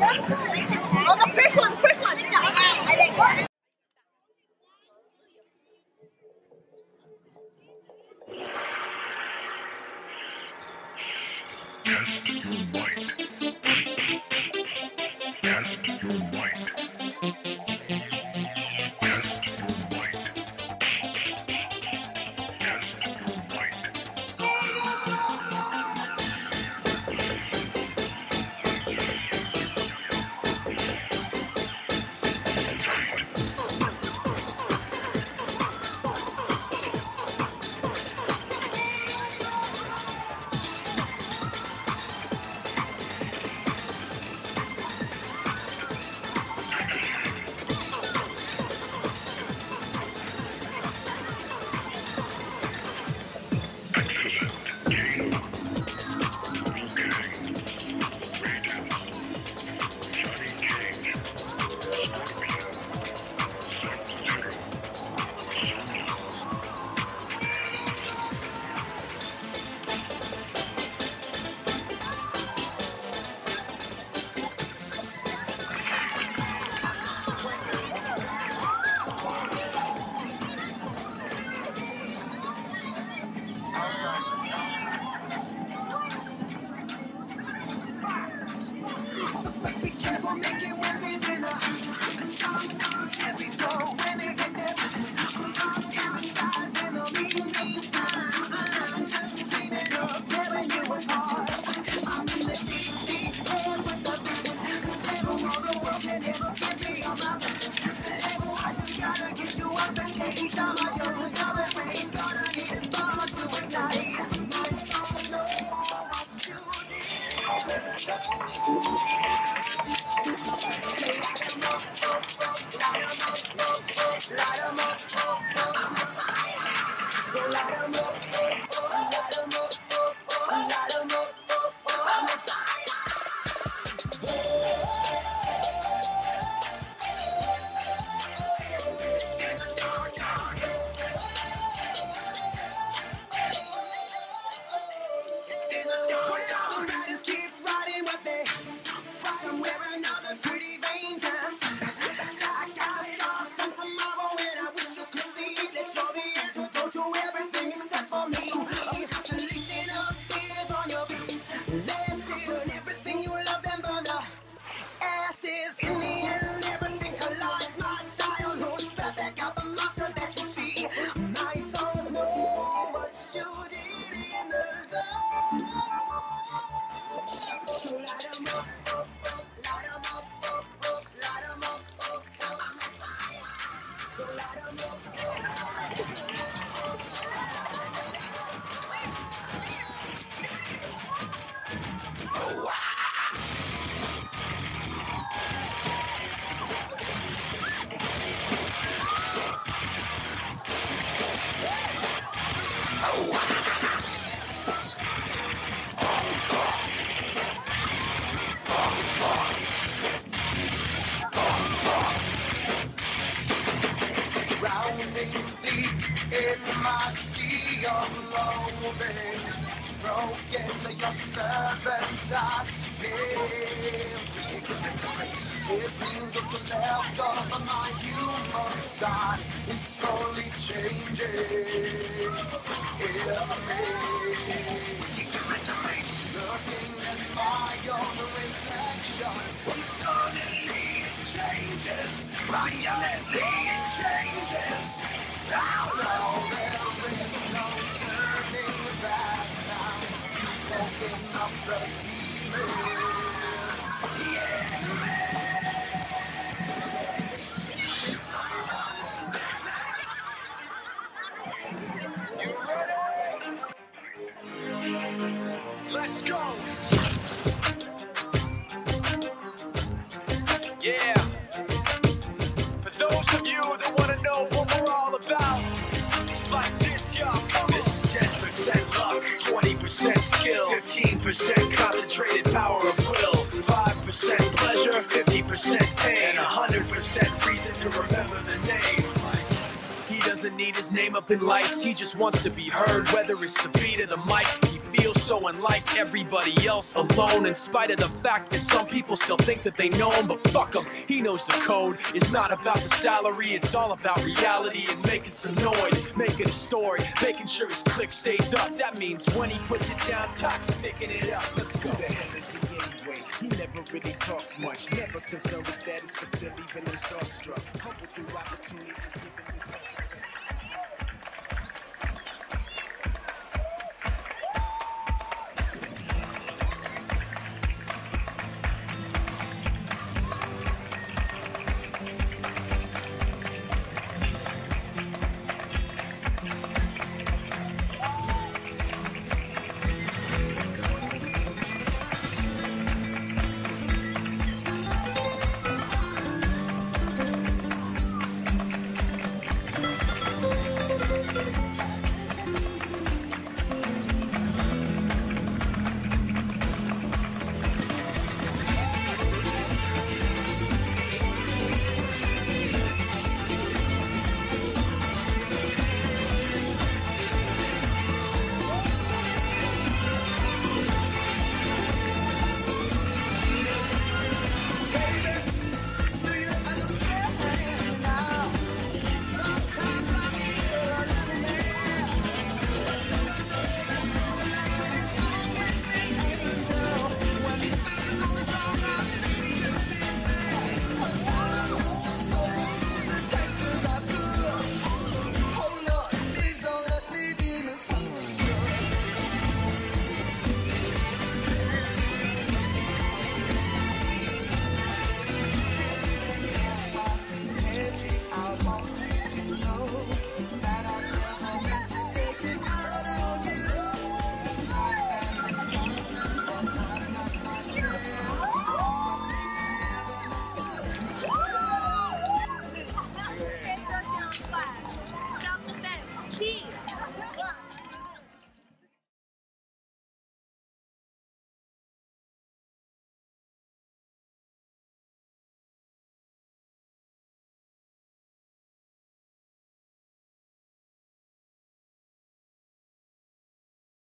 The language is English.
Oh, the first one, the first one. I like that. Test your might. Test your might. Test your might. Test your might. In my sea of loathing, broken your servant I It seems what's left of my human side is slowly changing in me. Looking at my own reflection, it suddenly changes, violently it changes. Now, there is no turning back now. Woken up the demon. You ready? Let's go. Yeah. For those of you that want to know what we're all about, it's like this, y'all. This is 10% luck, 20% skill, 15% concentrated power of will, 5% pleasure, 50% pain, and 100% reason to remember the name. He doesn't need his name up in lights, he just wants to be heard, whether it's the beat of the mic. He feels so unlike everybody else, alone, in spite of the fact that some people still think that they know him. But fuck him, he knows the code. It's not about the salary, it's all about reality and making some noise, making a story, making sure his click stays up. That means when he puts it down, Tox picking it up. Let's go. Who the hell is he anyway? He never really talks much, never concerned with status, but still even starstruck. Humble through opportunities given this